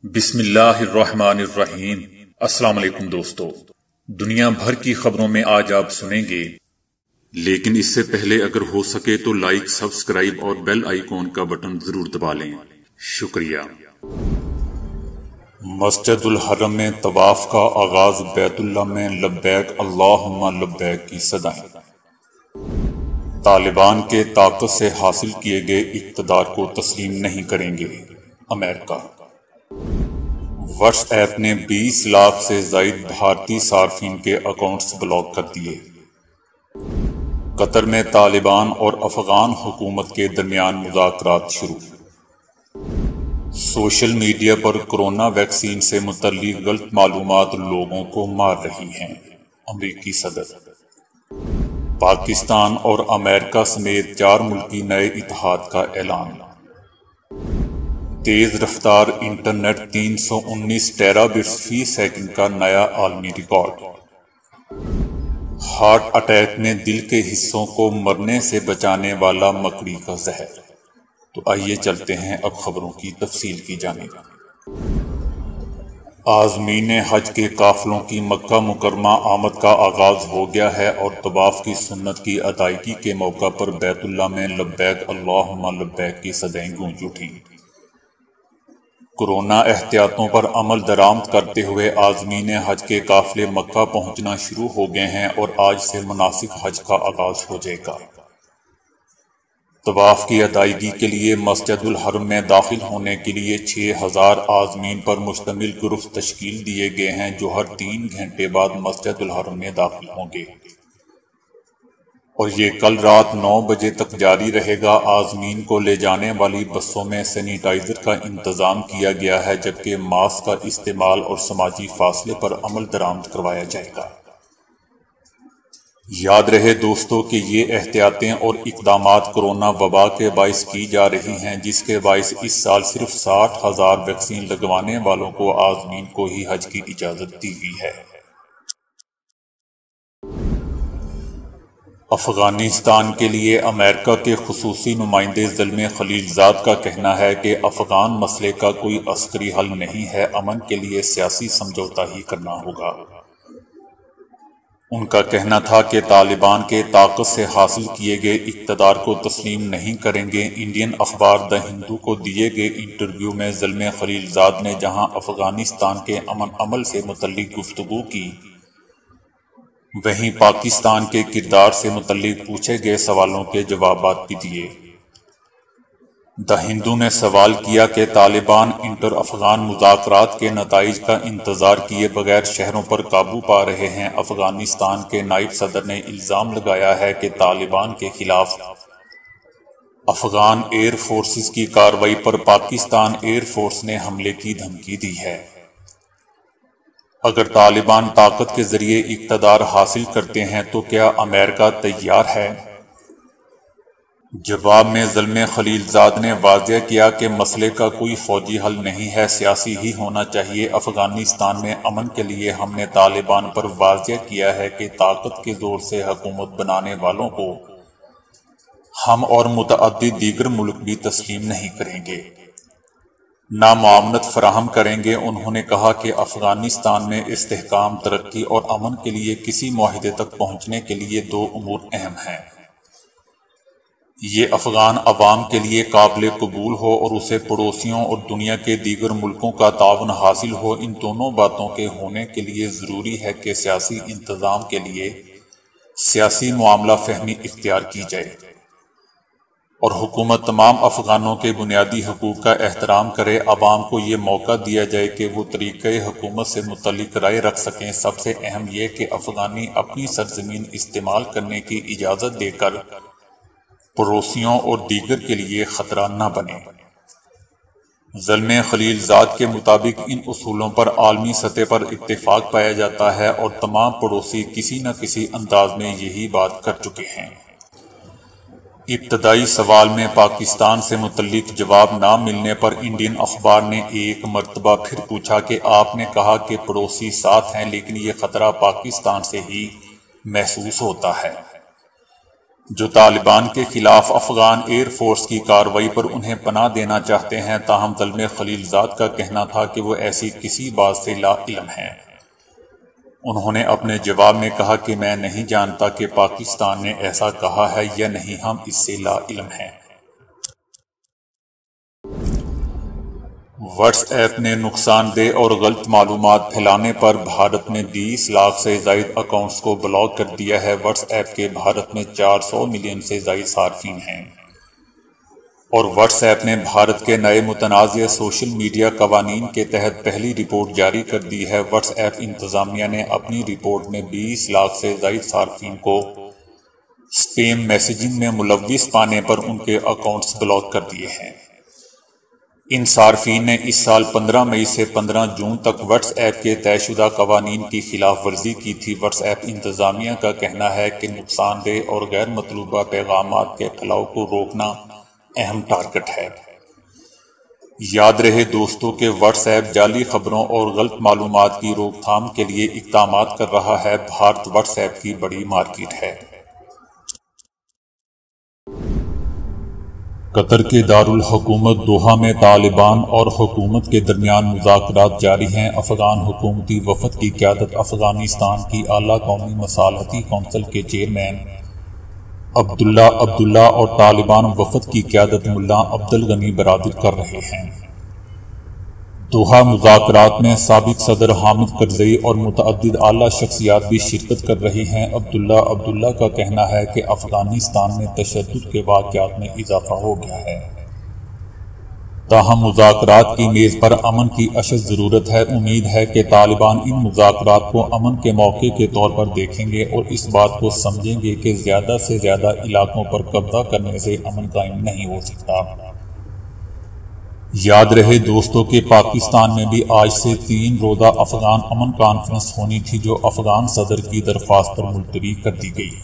بسم اللہ الرحمن الرحیم۔ السلام علیکم دوستو، دنیا بھر کی خبروں میں آج آپ سنیں گے، لیکن اس سے پہلے اگر ہو سکے تو لائک، سبسکرائب اور بیل آئیکن کا بٹن ضرور دبا لیں، شکریہ۔ مسجد الحرم میں طواف کا آغاز، بیت اللہ میں لبیک اللہم لبیک کی صدائیں۔ طالبان کے طاقت سے حاصل کیے گئے اقتدار کو تسلیم نہیں کریں گے، امریکہ۔ واٹس ایپ نے 20 لاکھ سے زائد بھارتی صارفین کے اکاؤنٹس بلاک کر دیے۔ قطر میں طالبان اور افغان حکومت کے درمیان مذاکرات شروع۔ سوشل میڈیا پر کرونا ویکسین سے متعلق غلط معلومات لوگوں کو مار رہی ہیں، امریکی صدر۔ پاکستان اور امریکہ سمیت 4 ملکی نئے اتحاد کا اعلان۔ تیز رفتار انٹرنیٹ 319 ٹیرا بٹس فی سیکنڈ کا نیا عالمی ریکارڈ۔ ہارٹ اٹیک میں دل کے حصوں کو مرنے سے بچانے والا مکڑی کا زہر۔ تو آئیے چلتے ہیں اب خبروں کی تفصیل کی جانب۔ عازمین حج کے قافلوں کی مکہ مکرمہ آمد کا آغاز ہو گیا ہے اور طواف کی سنت کی ادائیگی کے موقع پر بیت اللہ میں لبیک اللہم لبیک کی صدائیں گونج اٹھیں۔ کورونا احتیاطوں پر عمل درآمد کرتے ہوئے عازمین حج کے قافلے مکہ پہنچنا شروع ہو گئے ہیں اور آج سے مناسک حج کا آغاز ہو جائے گا۔ طواف کی ادائیگی کے لیے مسجد الحرم میں داخل ہونے کے لیے 6000 عازمین پر مشتمل گروپ تشکیل دیے گئے ہیں جو ہر 3 گھنٹے بعد مسجد الحرم میں داخل ہوں گے، اور یہ کل رات 9 بجے تک جاری رہے گا۔ عازمین کو لے جانے والی بسوں میں سینیٹائزر کا انتظام کیا گیا ہے، جبکہ ماسک کا استعمال اور سماجی فاصلے پر عمل درآمد کروایا جائے گا۔ یاد رہے دوستو کہ یہ احتیاطیں اور اقدامات کورونا وبا کے باعث کی جا رہی ہیں، جس کے باعث اس سال صرف 60,000 ویکسین لگوانے والوں کو عازمین کو ہی حج کی اجازت دی گئی ہے۔ افغانستان کے لیے امریکہ کے خصوصی نمائندے زلمے خلیلزاد کا کہنا ہے کہ افغان مسئلے کا کوئی عسکری حل نہیں ہے، امن کے لیے سیاسی سمجھوتا ہی کرنا ہوگا۔ ان کا کہنا تھا کہ طالبان کے طاقت سے حاصل کیے گئے اقتدار کو تسلیم نہیں کریں گے۔ انڈین اخبار دی ہندو کو دیے گئے انٹرویو میں زلمے خلیلزاد نے جہاں افغانستان کے امن عمل سے متعلق گفتگو کی، وہیں پاکستان کے کردار سے متعلق پوچھے گئے سوالوں کے جوابات بھی دیے۔ دی ہندو نے سوال کیا کہ طالبان انٹر افغان مذاکرات کے نتائج کا انتظار کیے بغیر شہروں پر قابو پا رہے ہیں۔ افغانستان کے نائب صدر نے الزام لگایا ہے کہ طالبان کے خلاف افغان ایئر فورسز کی کارروائی پر پاکستان ایئر فورس نے حملے کی دھمکی دی ہے۔ اگر طالبان طاقت کے ذریعے اقتدار حاصل کرتے ہیں تو کیا امریکہ تیار ہے؟ جواب میں زلمے خلیلزاد نے واضح کیا کہ مسئلے کا کوئی فوجی حل نہیں ہے، سیاسی ہی ہونا چاہیے۔ افغانستان میں امن کے لیے ہم نے طالبان پر واضح کیا ہے کہ طاقت کے زور سے حکومت بنانے والوں کو ہم اور متعدد دیگر ملک بھی تسلیم نہیں کریں گے، نہ معاونت فراہم کریں گے۔ انہوں نے کہا کہ افغانستان میں استحکام، ترقی اور امن کے لیے کسی معاہدے تک پہنچنے کے لیے 2 امور اہم ہیں: یہ افغان عوام کے لیے قابل قبول ہو اور اسے پڑوسیوں اور دنیا کے دیگر ملکوں کا تعاون حاصل ہو۔ ان دونوں باتوں کے ہونے کے لیے ضروری ہے کہ سیاسی انتظام کے لیے سیاسی معاملہ فہمی اختیار کی جائے اور حکومت تمام افغانوں کے بنیادی حقوق کا احترام کرے۔ عوام کو یہ موقع دیا جائے کہ وہ طریقہ حکومت سے متعلق رائے رکھ سکیں۔ سب سے اہم یہ کہ افغانی اپنی سرزمین استعمال کرنے کی اجازت دے کر پڑوسیوں اور دیگر کے لیے خطرہ نہ بنے۔ زلمے خلیلزاد کے مطابق ان اصولوں پر عالمی سطح پر اتفاق پایا جاتا ہے اور تمام پڑوسی کسی نہ کسی انداز میں یہی بات کر چکے ہیں۔ ابتدائی سوال میں پاکستان سے متعلق جواب نہ ملنے پر انڈین اخبار نے ایک مرتبہ پھر پوچھا کہ آپ نے کہا کہ پڑوسی ساتھ ہیں، لیکن یہ خطرہ پاکستان سے ہی محسوس ہوتا ہے۔ جو طالبان کے خلاف افغان ایئر فورس کی کارروائی پر انہیں پناہ دینا چاہتے ہیں، تاہم زلمے خلیل زاد کا کہنا تھا کہ وہ ایسی کسی بات سے لا علم ہیں۔ انہوں نے اپنے جواب میں کہا کہ میں نہیں جانتا کہ پاکستان نے ایسا کہا ہے یا نہیں، ہم اس سے لا علم ہیں۔ واٹس ایپ نے نقصان دہ اور غلط معلومات پھیلانے پر بھارت میں 20 لاکھ سے زائد اکاؤنٹس کو بلاک کر دیا ہے۔ واٹس ایپ کے بھارت میں 400 ملین سے زائد صارفین ہیں، اور واٹس ایپ نے بھارت کے نئے متنازع سوشل میڈیا قوانین کے تحت پہلی رپورٹ جاری کر دی ہے۔ واٹس ایپ انتظامیہ نے اپنی رپورٹ میں 20 لاکھ سے زائد صارفین کو سپیم میسیجنگ میں ملوث پانے پر ان کے اکاؤنٹس بلاک کر دیے ہیں۔ ان صارفین نے اس سال 15 مئی سے 15 جون تک واٹس ایپ کے طے شدہ قوانین کی خلاف ورزی کی تھی۔ واٹس ایپ انتظامیہ کا کہنا ہے کہ نقصان دہ اور غیر مطلوبہ پیغامات کے پھیلاؤ کو روکنا اہم ٹارگٹ ہے۔ یاد رہے دوستو کہ واٹس ایپ جعلی خبروں اور غلط معلومات کی روک تھام کے لیے اقدامات کر رہا ہے۔ بھارت واٹس ایپ کی بڑی مارکیٹ ہے۔ قطر کے دارالحکومت دوحہ میں طالبان اور حکومت کے درمیان مذاکرات جاری ہیں۔ افغان حکومتی وفد کی قیادت افغانستان کی اعلیٰ قومی مصالحتی کونسل کے چیئرمین عبداللہ اور طالبان وفد کی قیادت ملا عبدالغنی برادر کر رہے ہیں۔ دوحہ مذاکرات میں سابق صدر حامد کرزئی اور متعدد اعلیٰ شخصیات بھی شرکت کر رہی ہیں۔ عبداللہ کا کہنا ہے کہ افغانستان میں تشدد کے واقعات میں اضافہ ہو گیا ہے، تاہم مذاکرات کی میز پر امن کی اشد ضرورت ہے۔ امید ہے کہ طالبان ان مذاکرات کو امن کے موقع کے طور پر دیکھیں گے اور اس بات کو سمجھیں گے کہ زیادہ سے زیادہ علاقوں پر قبضہ کرنے سے امن قائم نہیں ہو سکتا۔ یاد رہے دوستو کہ پاکستان میں بھی آج سے 3 روزہ افغان امن کانفرنس ہونی تھی، جو افغان صدر کی درخواست پر ملتوی کر دی گئی۔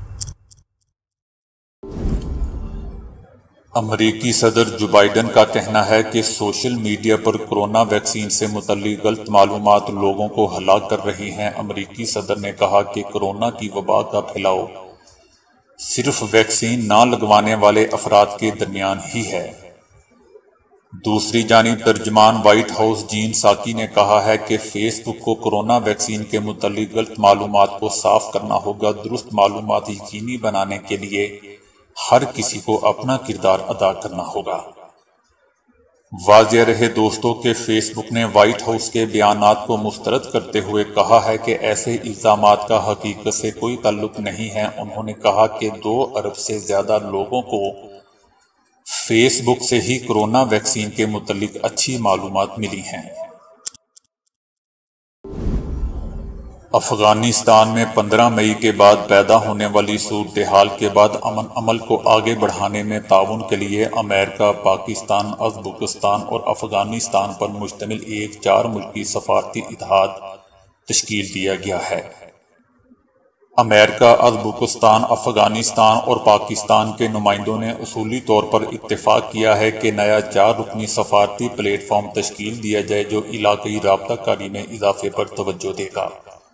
امریکی صدر جو بائیڈن کا کہنا ہے کہ سوشل میڈیا پر کرونا ویکسین سے متعلق غلط معلومات لوگوں کو ہلاک کر رہی ہیں۔ امریکی صدر نے کہا کہ کورونا کی وبا کا پھیلاؤ صرف ویکسین نہ لگوانے والے افراد کے درمیان ہی ہے۔ دوسری جانب ترجمان وائٹ ہاؤس جین ساکی نے کہا ہے کہ فیس بک کو کورونا ویکسین کے متعلق غلط معلومات کو صاف کرنا ہوگا۔ درست معلومات یقینی بنانے کے لیے ہر کسی کو اپنا کردار ادا کرنا ہوگا۔ واضح رہے دوستو کہ فیس بک نے وائٹ ہاؤس کے بیانات کو مسترد کرتے ہوئے کہا ہے کہ ایسے الزامات کا حقیقت سے کوئی تعلق نہیں ہے۔ انہوں نے کہا کہ 2 ارب سے زیادہ لوگوں کو فیس بک سے ہی کورونا ویکسین کے متعلق اچھی معلومات ملی ہیں۔ افغانستان میں 15 مئی کے بعد پیدا ہونے والی صورتحال کے بعد امن عمل کو آگے بڑھانے میں تعاون کے لیے امریکہ، پاکستان، ازبکستان اور افغانستان پر مشتمل ایک 4 ملکی سفارتی اتحاد تشکیل دیا گیا ہے۔ امریکہ، ازبکستان، افغانستان اور پاکستان کے نمائندوں نے اصولی طور پر اتفاق کیا ہے کہ نیا 4 رکنی سفارتی پلیٹ فارم تشکیل دیا جائے جو علاقائی رابطہ کاری میں اضافے پر توجہ دے گا۔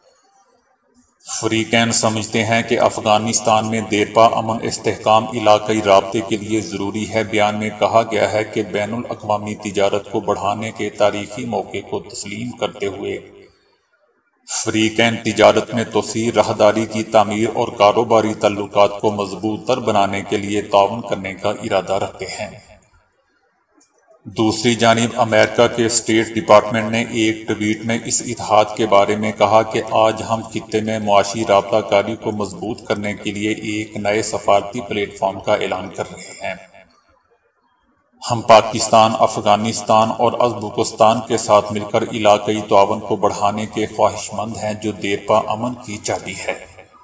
فریقین سمجھتے ہیں کہ افغانستان میں دیرپا امن استحکام علاقائی رابطے کے لیے ضروری ہے۔ بیان میں کہا گیا ہے کہ بین الاقوامی تجارت کو بڑھانے کے تاریخی موقع کو تسلیم کرتے ہوئے فریقین تجارت میں توسیع، راہداری کی تعمیر اور کاروباری تعلقات کو مضبوط تر بنانے کے لیے تعاون کرنے کا ارادہ رکھتے ہیں۔ دوسری جانب امریکہ کے اسٹیٹ ڈپارٹمنٹ نے ایک ٹویٹ میں اس اتحاد کے بارے میں کہا کہ آج ہم خطے میں معاشی رابطہ کاری کو مضبوط کرنے کے لیے ایک نئے سفارتی پلیٹ فارم کا اعلان کر رہے ہیں۔ ہم پاکستان، افغانستان اور ازبکستان کے ساتھ مل کر علاقائی تعاون کو بڑھانے کے خواہش مند ہیں، جو دیرپا امن کی چابی ہے۔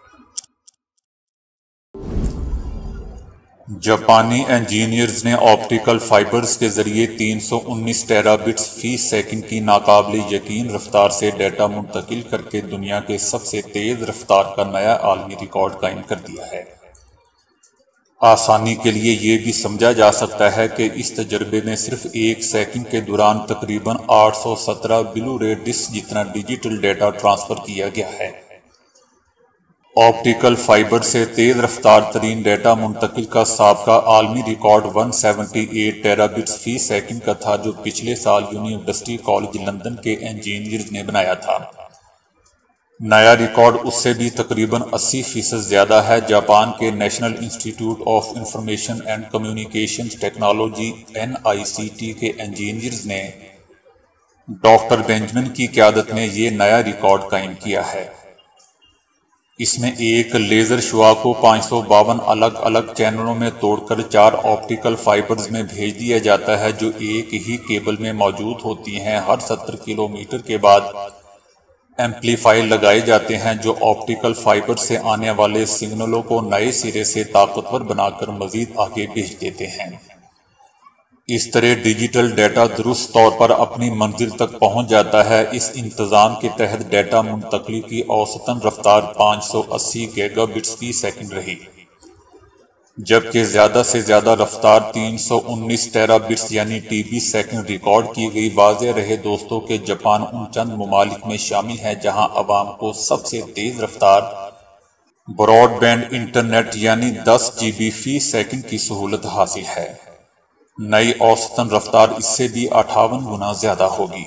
جاپانی انجینئرز نے آپٹیکل فائبرز کے ذریعے 319 ٹیرا بٹس فی سیکنڈ کی ناقابل یقین رفتار سے ڈیٹا منتقل کر کے دنیا کے سب سے تیز رفتار کا نیا عالمی ریکارڈ قائم کر دیا ہے۔ آسانی کے لیے یہ بھی سمجھا جا سکتا ہے کہ اس تجربے میں صرف 1 سیکنڈ کے دوران تقریباً 817 بلو رے ڈسک جتنا ڈیجیٹل ڈیٹا ٹرانسفر کیا گیا ہے۔ آپٹیکل فائبر سے تیز رفتار ترین ڈیٹا منتقل کا سابقہ عالمی ریکارڈ 178 ٹیرابٹس فی سیکنڈ کا تھا، جو پچھلے سال یونیورسٹی کالج لندن کے انجینئرز نے بنایا تھا۔ نیا ریکارڈ اس سے بھی تقریباً 80% زیادہ ہے۔ جاپان کے national institute of information and communications technology NICT کے انجینئرز نے ڈاکٹر بینجمن کی قیادت میں یہ نیا ریکارڈ قائم کیا ہے۔ اس میں ایک لیزر شعاع کو 552 الگ الگ چینلوں میں توڑ کر 4 آپٹیکل فائبرز میں بھیج دیا جاتا ہے، جو ایک ہی کیبل میں موجود ہوتی ہیں۔ ہر 70 کلومیٹر کے بعد ایمپلیفائر لگائے جاتے ہیں، جو آپٹیکل فائبر سے آنے والے سگنلوں کو نئے سرے سے طاقتور بنا کر مزید آگے بھیج دیتے ہیں۔ اس طرح ڈیجیٹل ڈیٹا درست طور پر اپنی منزل تک پہنچ جاتا ہے۔ اس انتظام کے تحت ڈیٹا منتقلی کی اوسطاً رفتار 580 گیگا بٹس فی سیکنڈ رہی، جبکہ زیادہ سے زیادہ رفتار 319 ٹیرا بٹس یعنی TB سیکنڈ ریکارڈ کی گئی۔ واضح رہے دوستوں کہ جاپان ان چند ممالک میں شامل ہے جہاں عوام کو سب سے تیز رفتار براڈ بینڈ انٹرنیٹ یعنی 10 GB فی سیکنڈ کی سہولت حاصل ہے۔ نئی اوسطاً رفتار اس سے بھی 58 گنا زیادہ ہوگی۔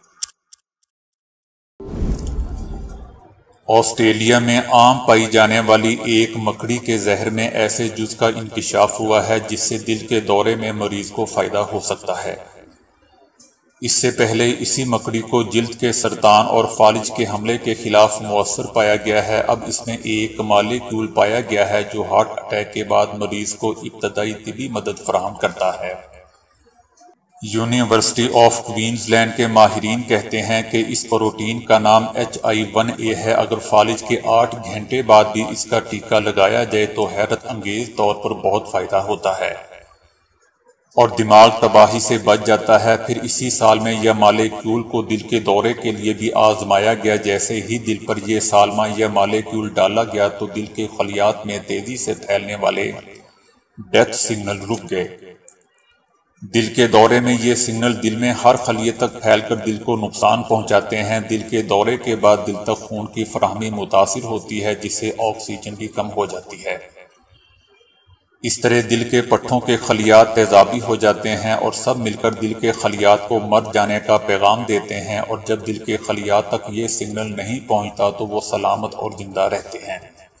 آسٹریلیا میں عام پائی جانے والی ایک مکڑی کے زہر میں ایسے جز کا انکشاف ہوا ہے جس سے دل کے دورے میں مریض کو فائدہ ہو سکتا ہے۔ اس سے پہلے اسی مکڑی کو جلد کے سرطان اور فالج کے حملے کے خلاف مؤثر پایا گیا ہے۔ اب اس میں ایک مالیکیول پایا گیا ہے جو ہارٹ اٹیک کے بعد مریض کو ابتدائی طبی مدد فراہم کرتا ہے۔ یونیورسٹی آف کوئنز لینڈ کے ماہرین کہتے ہیں کہ اس پروٹین کا نام HI1A ہے۔ اگر فالج کے 8 گھنٹے بعد بھی اس کا ٹیکہ لگایا جائے تو حیرت انگیز طور پر بہت فائدہ ہوتا ہے اور دماغ تباہی سے بچ جاتا ہے۔ پھر اسی سال میں یہ مالیکیول کو دل کے دورے کے لیے بھی آزمایا گیا۔ جیسے ہی دل پر یہ سالمہ یہ مالیکیول ڈالا گیا تو دل کے خلیات میں تیزی سے پھیلنے والے ڈیتھ سگنل رک گئے۔ دل کے دورے میں یہ سگنل دل میں ہر خلیے تک پھیل کر دل کو نقصان پہنچاتے ہیں۔ دل کے دورے کے بعد دل تک خون کی فراہمی متاثر ہوتی ہے، جس سے آکسیجن بھی کم ہو جاتی ہے۔ اس طرح دل کے پٹھوں کے خلیات تیزابی ہو جاتے ہیں اور سب مل کر دل کے خلیات کو مر جانے کا پیغام دیتے ہیں، اور جب دل کے خلیات تک یہ سگنل نہیں پہنچتا تو وہ سلامت اور زندہ رہتے ہیں۔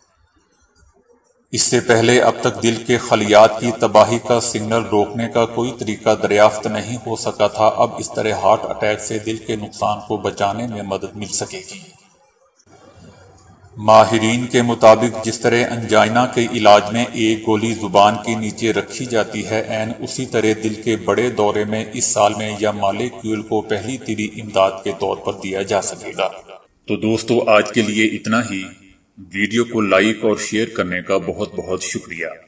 اس سے پہلے اب تک دل کے خلیات کی تباہی کا سگنل روکنے کا کوئی طریقہ دریافت نہیں ہو سکا تھا۔ اب اس طرح ہارٹ اٹیک سے دل کے نقصان کو بچانے میں مدد مل سکے گی۔ ماہرین کے مطابق جس طرح انجائنا کے علاج میں ایک گولی زبان کے نیچے رکھی جاتی ہے، عین اسی طرح دل کے بڑے دورے میں اس سال میں یا مالیکیول کو پہلی طبی امداد کے طور پر دیا جا سکے گا۔ تو دوستو آج کے لیے اتنا ہی۔ ویڈیو کو لائک اور شیئر کرنے کا بہت بہت شکریہ۔